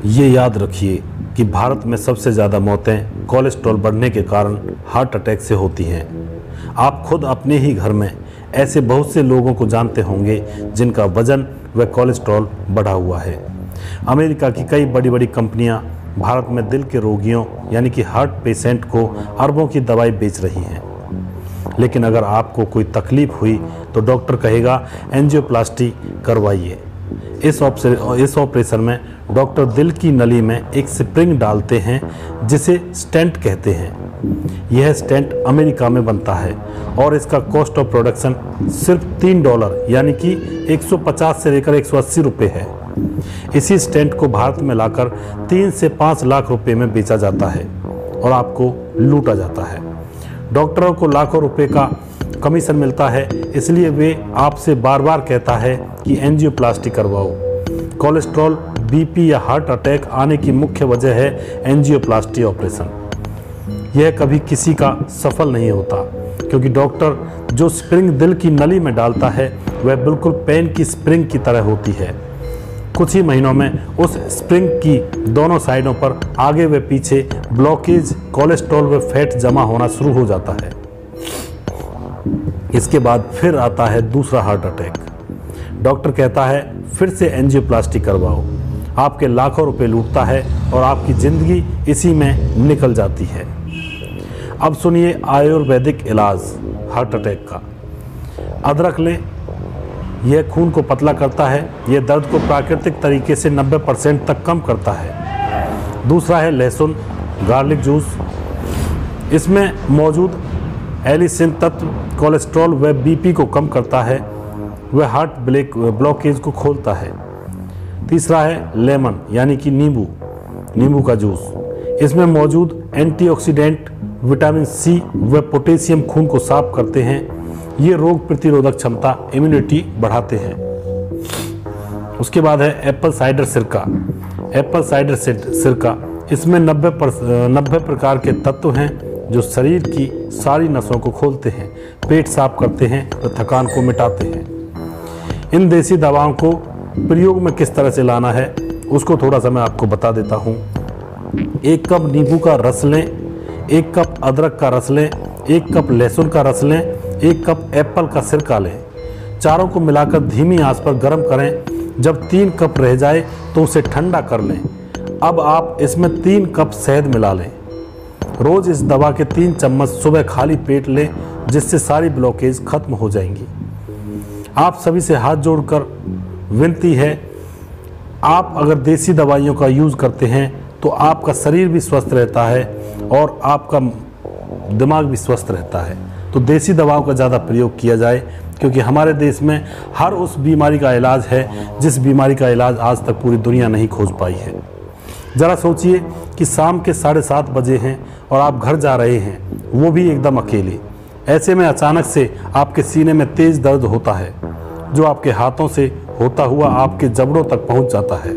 ये याद रखिए कि भारत में सबसे ज़्यादा मौतें कोलेस्ट्रॉल बढ़ने के कारण हार्ट अटैक से होती हैं। आप खुद अपने ही घर में ऐसे बहुत से लोगों को जानते होंगे जिनका वजन व कोलेस्ट्रॉल बढ़ा हुआ है। अमेरिका की कई बड़ी बड़ी कंपनियां भारत में दिल के रोगियों यानी कि हार्ट पेशेंट को अरबों की दवाई बेच रही हैं। लेकिन अगर आपको कोई तकलीफ हुई तो डॉक्टर कहेगा एंजियोप्लास्टी करवाइए। इस ऑपरेशन में डॉक्टर दिल की नली में एक स्प्रिंग डालते हैं जिसे स्टेंट कहते हैं। यह स्टेंट अमेरिका में बनता है और इसका कॉस्ट ऑफ प्रोडक्शन सिर्फ $3 यानी कि 150 से लेकर 180 रुपये है। इसी स्टेंट को भारत में लाकर 3 से 5 लाख रुपए में बेचा जाता है और आपको लूटा जाता है। डॉक्टरों को लाखों रुपए का कमीशन मिलता है, इसलिए वे आपसे बार बार कहता है कि एंजियोप्लास्टी करवाओ। कोलेस्ट्रॉल, बीपी या हार्ट अटैक आने की मुख्य वजह है एंजियोप्लास्टी ऑपरेशन। यह कभी किसी का सफल नहीं होता क्योंकि डॉक्टर जो स्प्रिंग दिल की नली में डालता है वह बिल्कुल पेन की स्प्रिंग की तरह होती है। कुछ ही महीनों में उस स्प्रिंग की दोनों साइडों पर आगे व पीछे ब्लॉकेज, कोलेस्ट्रॉल व फैट जमा होना शुरू हो जाता है। इसके बाद फिर आता है दूसरा हार्ट अटैक। डॉक्टर कहता है फिर से एंजियोप्लास्टी करवाओ। आपके लाखों रुपए लूटता है और आपकी ज़िंदगी इसी में निकल जाती है। अब सुनिए आयुर्वेदिक इलाज हार्ट अटैक का। अदरक लें, यह खून को पतला करता है। यह दर्द को प्राकृतिक तरीके से 90% तक कम करता है। दूसरा है लहसुन, गार्लिक जूस। इसमें मौजूद एलिसिन तत्व कोलेस्ट्रॉल व बीपी को कम करता है, वह हार्ट ब्लॉकेज को खोलता है। तीसरा है लेमन यानी कि नींबू का जूस। इसमें मौजूद एंटीऑक्सीडेंट, विटामिन सी व पोटेशियम खून को साफ करते हैं। ये रोग प्रतिरोधक क्षमता, इम्यूनिटी बढ़ाते हैं। उसके बाद है एप्पल साइडर सिरका। एप्पल साइडर सिरका, इसमें 90 प्रकार के तत्व हैं जो शरीर की सारी नसों को खोलते हैं, पेट साफ करते हैं और थकान को मिटाते हैं। इन देसी दवाओं को प्रयोग में किस तरह से लाना है उसको थोड़ा सा मैं आपको बता देता हूँ। 1 कप नींबू का रस लें, 1 कप अदरक का रस लें, 1 कप लहसुन का रस लें, 1 कप एप्पल का सिरका लें। चारों को मिलाकर धीमी आंच पर गर्म करें। जब 3 कप रह जाए तो उसे ठंडा कर लें। अब आप इसमें 3 कप शहद मिला लें। रोज इस दवा के 3 चम्मच सुबह खाली पेट लें, जिससे सारी ब्लॉकेज खत्म हो जाएंगी। आप सभी से हाथ जोड़कर विनती है, आप अगर देसी दवाइयों का यूज़ करते हैं तो आपका शरीर भी स्वस्थ रहता है और आपका दिमाग भी स्वस्थ रहता है। तो देसी दवाओं का ज़्यादा प्रयोग किया जाए क्योंकि हमारे देश में हर उस बीमारी का इलाज है जिस बीमारी का इलाज आज तक पूरी दुनिया नहीं खोज पाई है। ज़रा सोचिए कि शाम के 7:30 बजे हैं और आप घर जा रहे हैं, वो भी एकदम अकेले। ऐसे में अचानक से आपके सीने में तेज दर्द होता है जो आपके हाथों से होता हुआ आपके जबड़ों तक पहुंच जाता है।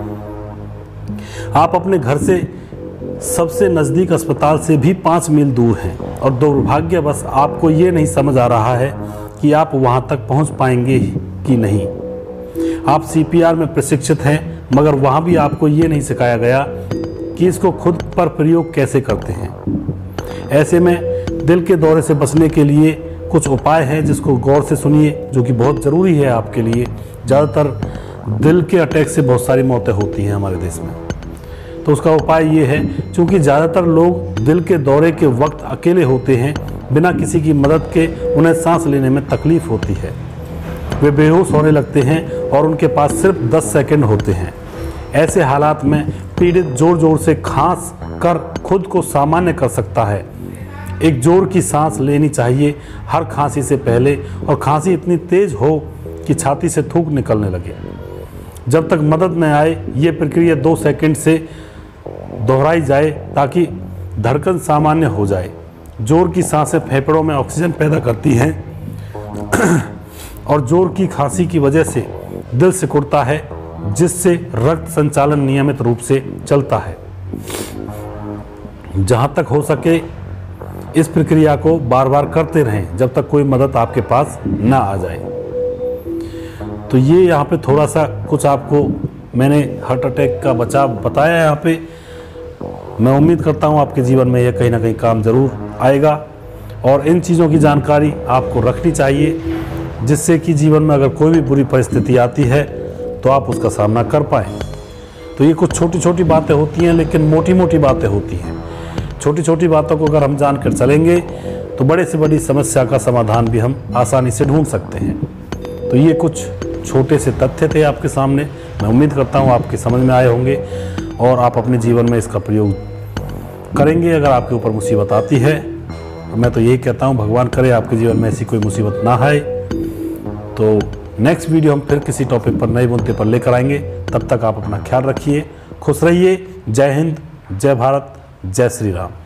आप अपने घर से सबसे नज़दीक अस्पताल से भी 5 मील दूर हैं और दुर्भाग्यवश आपको ये नहीं समझ आ रहा है कि आप वहां तक पहुंच पाएंगे कि नहीं। आप CPR में प्रशिक्षित हैं मगर वहां भी आपको ये नहीं सिखाया गया कि इसको खुद पर प्रयोग कैसे करते हैं। ऐसे में दिल के दौरे से बचने के लिए कुछ उपाय हैं जिसको गौर से सुनिए, जो कि बहुत ज़रूरी है आपके लिए। ज़्यादातर दिल के अटैक से बहुत सारी मौतें होती हैं हमारे देश में। तो उसका उपाय ये है, क्योंकि ज़्यादातर लोग दिल के दौरे के वक्त अकेले होते हैं, बिना किसी की मदद के उन्हें सांस लेने में तकलीफ़ होती है। वे बेहोश होने लगते हैं और उनके पास सिर्फ 10 सेकंड होते हैं। ऐसे हालात में पीड़ित जोर जोर से खांस कर खुद को सामान्य कर सकता है। एक जोर की सांस लेनी चाहिए हर खांसी से पहले और खांसी इतनी तेज हो कि छाती से थूक निकलने लगे। जब तक मदद न आए ये प्रक्रिया 2 सेकंड से दोहराई जाए ताकि धड़कन सामान्य हो जाए। जोर की सांसें फेफड़ों में ऑक्सीजन पैदा करती हैं और जोर की खांसी की वजह से दिल सिकुड़ता है, जिससे रक्त संचालन नियमित रूप से चलता है। जहां तक हो सके इस प्रक्रिया को बार बार करते रहें जब तक कोई मदद आपके पास ना आ जाए। तो ये यहाँ पे थोड़ा सा कुछ आपको मैंने हार्ट अटैक का बचाव बताया यहाँ पे। मैं उम्मीद करता हूँ आपके जीवन में यह कहीं ना कहीं काम ज़रूर आएगा और इन चीज़ों की जानकारी आपको रखनी चाहिए, जिससे कि जीवन में अगर कोई भी बुरी परिस्थिति आती है तो आप उसका सामना कर पाएँ। तो ये कुछ छोटी छोटी बातें होती हैं, लेकिन मोटी मोटी बातें होती हैं। छोटी छोटी बातों को अगर हम जानकर चलेंगे तो बड़े से बड़ी समस्या का समाधान भी हम आसानी से ढूंढ सकते हैं। तो ये कुछ छोटे से तथ्य थे आपके सामने। मैं उम्मीद करता हूँ आपके समझ में आए होंगे और आप अपने जीवन में इसका प्रयोग करेंगे अगर आपके ऊपर मुसीबत आती है। मैं तो यही कहता हूँ, भगवान करे आपके जीवन में ऐसी कोई मुसीबत ना आए। तो नेक्स्ट वीडियो हम फिर किसी टॉपिक पर, नए मुद्दे पर लेकर आएंगे। तब तक आप अपना ख्याल रखिए, खुश रहिए। जय हिंद, जय भारत, जय श्री राम।